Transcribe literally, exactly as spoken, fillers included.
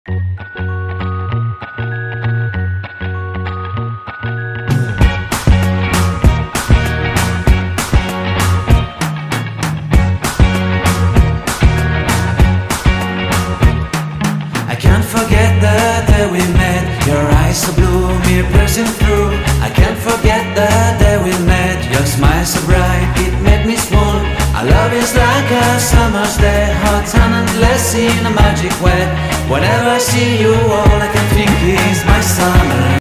I can't forget the day we met. Your eyes so blue, me piercing through. I can't forget the day we met. Your smile so bright, it made me swoon. Our love is like a summer's day, hot and endless in a magic way. Whenever I see you, all I can think is my summer.